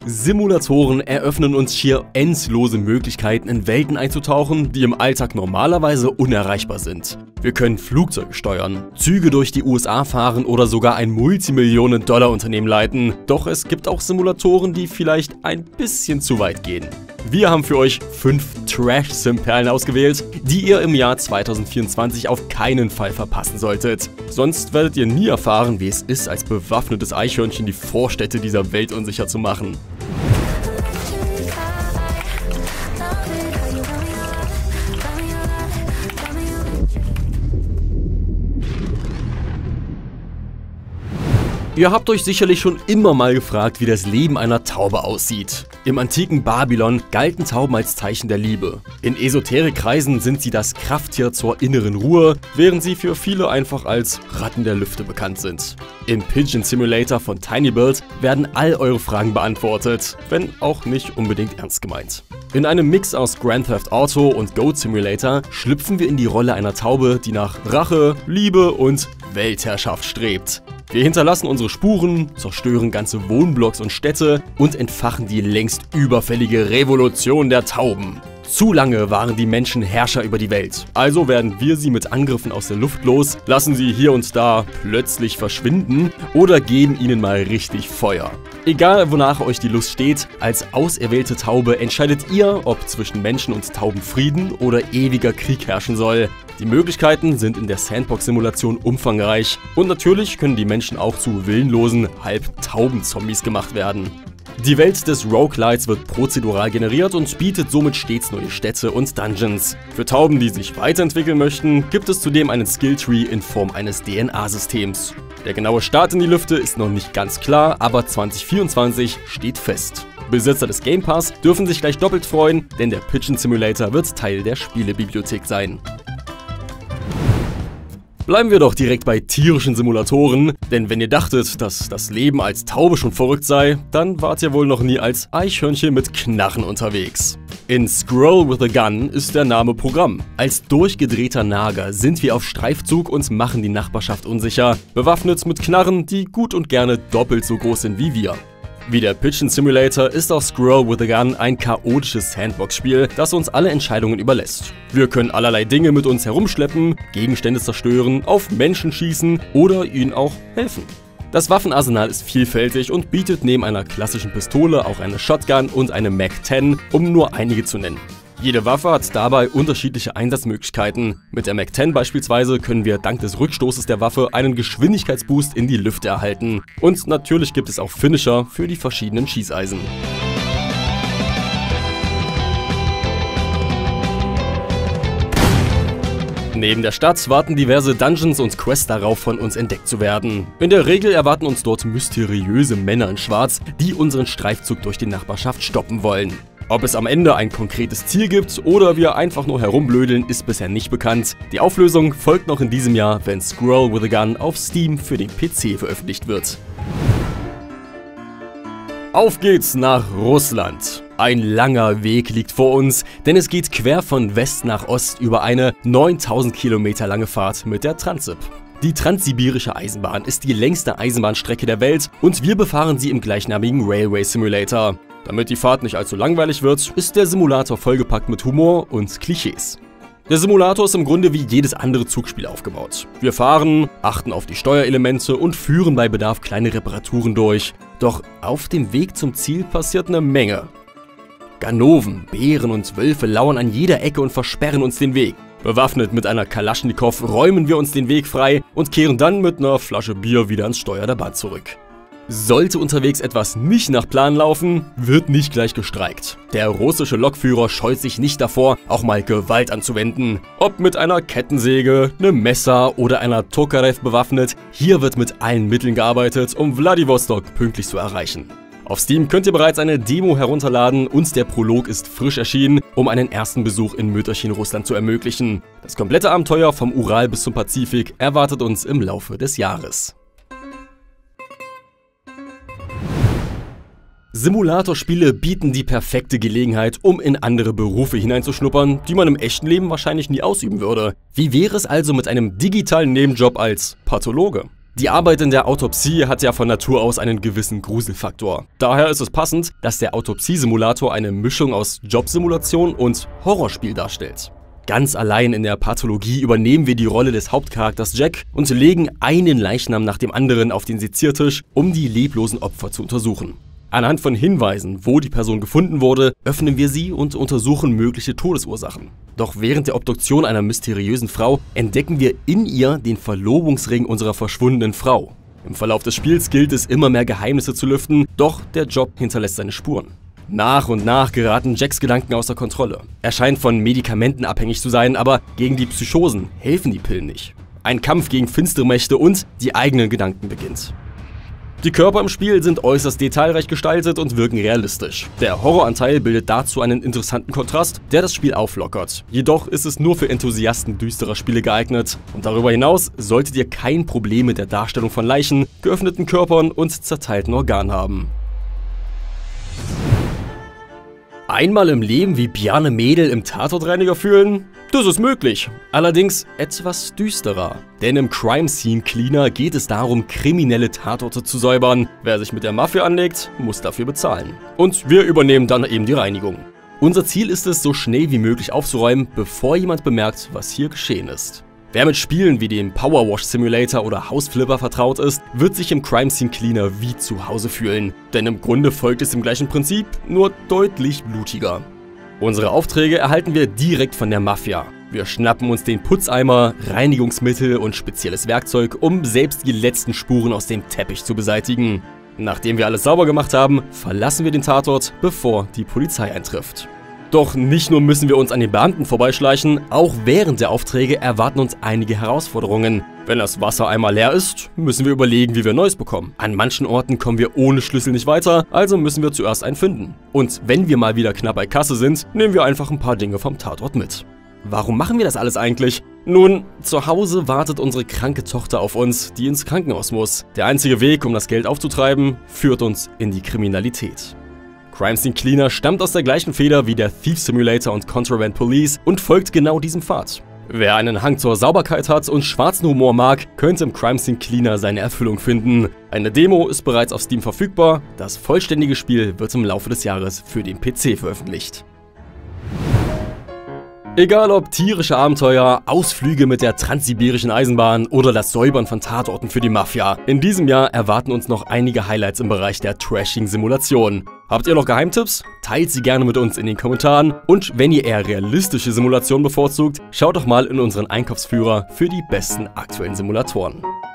Simulatoren eröffnen uns schier endlose Möglichkeiten, in Welten einzutauchen, die im Alltag normalerweise unerreichbar sind. Wir können Flugzeuge steuern, Züge durch die USA fahren oder sogar ein Multimillionen-Dollar-Unternehmen leiten. Doch es gibt auch Simulatoren, die vielleicht ein bisschen zu weit gehen. Wir haben für euch 5 Trash-Sim-Perlen ausgewählt, die ihr im Jahr 2024 auf keinen Fall verpassen solltet. Sonst werdet ihr nie erfahren, wie es ist, als bewaffnetes Eichhörnchen die Vorstädte dieser Welt unsicher zu machen. Ihr habt euch sicherlich schon immer mal gefragt, wie das Leben einer Taube aussieht. Im antiken Babylon galten Tauben als Zeichen der Liebe. In Esoterikkreisen sind sie das Krafttier zur inneren Ruhe, während sie für viele einfach als Ratten der Lüfte bekannt sind. Im Pigeon Simulator von Tinybuild werden all eure Fragen beantwortet, wenn auch nicht unbedingt ernst gemeint. In einem Mix aus Grand Theft Auto und Goat Simulator schlüpfen wir in die Rolle einer Taube, die nach Rache, Liebe und Weltherrschaft strebt. Wir hinterlassen unsere Spuren, zerstören ganze Wohnblocks und Städte und entfachen die längst überfällige Revolution der Tauben. Zu lange waren die Menschen Herrscher über die Welt, also werden wir sie mit Angriffen aus der Luft los, lassen sie hier und da plötzlich verschwinden oder geben ihnen mal richtig Feuer. Egal wonach euch die Lust steht, als auserwählte Taube entscheidet ihr, ob zwischen Menschen und Tauben Frieden oder ewiger Krieg herrschen soll. Die Möglichkeiten sind in der Sandbox-Simulation umfangreich und natürlich können die Menschen auch zu willenlosen, halb-Tauben-Zombies gemacht werden. Die Welt des Roguelites wird prozedural generiert und bietet somit stets neue Städte und Dungeons. Für Tauben, die sich weiterentwickeln möchten, gibt es zudem einen Skilltree in Form eines DNA-Systems. Der genaue Start in die Lüfte ist noch nicht ganz klar, aber 2024 steht fest. Besitzer des Game Pass dürfen sich gleich doppelt freuen, denn der Pigeon Simulator wird Teil der Spielebibliothek sein. Bleiben wir doch direkt bei tierischen Simulatoren, denn wenn ihr dachtet, dass das Leben als Taube schon verrückt sei, dann wart ihr wohl noch nie als Eichhörnchen mit Knarren unterwegs. In Squirrel with a Gun ist der Name Programm. Als durchgedrehter Nager sind wir auf Streifzug und machen die Nachbarschaft unsicher, bewaffnet mit Knarren, die gut und gerne doppelt so groß sind wie wir. Wie der Pigeon Simulator ist auch Squirrel with a Gun ein chaotisches Sandbox-Spiel, das uns alle Entscheidungen überlässt. Wir können allerlei Dinge mit uns herumschleppen, Gegenstände zerstören, auf Menschen schießen oder ihnen auch helfen. Das Waffenarsenal ist vielfältig und bietet neben einer klassischen Pistole auch eine Shotgun und eine Mac-10, um nur einige zu nennen. Jede Waffe hat dabei unterschiedliche Einsatzmöglichkeiten. Mit der Mac-10 beispielsweise können wir dank des Rückstoßes der Waffe einen Geschwindigkeitsboost in die Lüfte erhalten. Und natürlich gibt es auch Finisher für die verschiedenen Schießeisen. Neben der Stadt warten diverse Dungeons und Quests darauf, von uns entdeckt zu werden. In der Regel erwarten uns dort mysteriöse Männer in Schwarz, die unseren Streifzug durch die Nachbarschaft stoppen wollen. Ob es am Ende ein konkretes Ziel gibt oder wir einfach nur herumblödeln, ist bisher nicht bekannt. Die Auflösung folgt noch in diesem Jahr, wenn Squirrel with a Gun auf Steam für den PC veröffentlicht wird. Auf geht's nach Russland. Ein langer Weg liegt vor uns, denn es geht quer von West nach Ost über eine 9000 Kilometer lange Fahrt mit der Transsib. Die Transsibirische Eisenbahn ist die längste Eisenbahnstrecke der Welt und wir befahren sie im gleichnamigen Railway Simulator. Damit die Fahrt nicht allzu langweilig wird, ist der Simulator vollgepackt mit Humor und Klischees. Der Simulator ist im Grunde wie jedes andere Zugspiel aufgebaut. Wir fahren, achten auf die Steuerelemente und führen bei Bedarf kleine Reparaturen durch. Doch auf dem Weg zum Ziel passiert eine Menge. Ganoven, Bären und Wölfe lauern an jeder Ecke und versperren uns den Weg. Bewaffnet mit einer Kalaschnikow räumen wir uns den Weg frei und kehren dann mit einer Flasche Bier wieder ans Steuer der Bahn zurück. Sollte unterwegs etwas nicht nach Plan laufen, wird nicht gleich gestreikt. Der russische Lokführer scheut sich nicht davor, auch mal Gewalt anzuwenden. Ob mit einer Kettensäge, einem Messer oder einer Tokarev bewaffnet, hier wird mit allen Mitteln gearbeitet, um Wladiwostok pünktlich zu erreichen. Auf Steam könnt ihr bereits eine Demo herunterladen und der Prolog ist frisch erschienen, um einen ersten Besuch in Mütterchen Russland zu ermöglichen. Das komplette Abenteuer vom Ural bis zum Pazifik erwartet uns im Laufe des Jahres. Simulatorspiele bieten die perfekte Gelegenheit, um in andere Berufe hineinzuschnuppern, die man im echten Leben wahrscheinlich nie ausüben würde. Wie wäre es also mit einem digitalen Nebenjob als Pathologe? Die Arbeit in der Autopsie hat ja von Natur aus einen gewissen Gruselfaktor. Daher ist es passend, dass der Autopsiesimulator eine Mischung aus Jobsimulation und Horrorspiel darstellt. Ganz allein in der Pathologie übernehmen wir die Rolle des Hauptcharakters Jack und legen einen Leichnam nach dem anderen auf den Seziertisch, um die leblosen Opfer zu untersuchen. Anhand von Hinweisen, wo die Person gefunden wurde, öffnen wir sie und untersuchen mögliche Todesursachen. Doch während der Obduktion einer mysteriösen Frau entdecken wir in ihr den Verlobungsring unserer verschwundenen Frau. Im Verlauf des Spiels gilt es, immer mehr Geheimnisse zu lüften, doch der Job hinterlässt seine Spuren. Nach und nach geraten Jacks Gedanken außer Kontrolle. Er scheint von Medikamenten abhängig zu sein, aber gegen die Psychosen helfen die Pillen nicht. Ein Kampf gegen finstere Mächte und die eigenen Gedanken beginnt. Die Körper im Spiel sind äußerst detailreich gestaltet und wirken realistisch. Der Horroranteil bildet dazu einen interessanten Kontrast, der das Spiel auflockert. Jedoch ist es nur für Enthusiasten düsterer Spiele geeignet. Und darüber hinaus solltet ihr kein Problem mit der Darstellung von Leichen, geöffneten Körpern und zerteilten Organen haben. Einmal im Leben wie Bjarne Mädel im Tatortreiniger fühlen? Das ist möglich, allerdings etwas düsterer. Denn im Crime Scene Cleaner geht es darum, kriminelle Tatorte zu säubern. Wer sich mit der Mafia anlegt, muss dafür bezahlen. Und wir übernehmen dann eben die Reinigung. Unser Ziel ist es, so schnell wie möglich aufzuräumen, bevor jemand bemerkt, was hier geschehen ist. Wer mit Spielen wie dem Power Wash Simulator oder House Flipper vertraut ist, wird sich im Crime Scene Cleaner wie zu Hause fühlen. Denn im Grunde folgt es dem gleichen Prinzip, nur deutlich blutiger. Unsere Aufträge erhalten wir direkt von der Mafia. Wir schnappen uns den Putzeimer, Reinigungsmittel und spezielles Werkzeug, um selbst die letzten Spuren aus dem Teppich zu beseitigen. Nachdem wir alles sauber gemacht haben, verlassen wir den Tatort, bevor die Polizei eintrifft. Doch nicht nur müssen wir uns an den Beamten vorbeischleichen, auch während der Aufträge erwarten uns einige Herausforderungen. Wenn das Wasser einmal leer ist, müssen wir überlegen, wie wir Neues bekommen. An manchen Orten kommen wir ohne Schlüssel nicht weiter, also müssen wir zuerst einen finden. Und wenn wir mal wieder knapp bei Kasse sind, nehmen wir einfach ein paar Dinge vom Tatort mit. Warum machen wir das alles eigentlich? Nun, zu Hause wartet unsere kranke Tochter auf uns, die ins Krankenhaus muss. Der einzige Weg, um das Geld aufzutreiben, führt uns in die Kriminalität. Crime Scene Cleaner stammt aus der gleichen Feder wie der Thief Simulator und Contraband Police und folgt genau diesem Pfad. Wer einen Hang zur Sauberkeit hat und schwarzen Humor mag, könnte im Crime Scene Cleaner seine Erfüllung finden. Eine Demo ist bereits auf Steam verfügbar, das vollständige Spiel wird im Laufe des Jahres für den PC veröffentlicht. Egal ob tierische Abenteuer, Ausflüge mit der transsibirischen Eisenbahn oder das Säubern von Tatorten für die Mafia, in diesem Jahr erwarten uns noch einige Highlights im Bereich der Trashing-Simulation. Habt ihr noch Geheimtipps? Teilt sie gerne mit uns in den Kommentaren und wenn ihr eher realistische Simulationen bevorzugt, schaut doch mal in unseren Einkaufsführer für die besten aktuellen Simulatoren.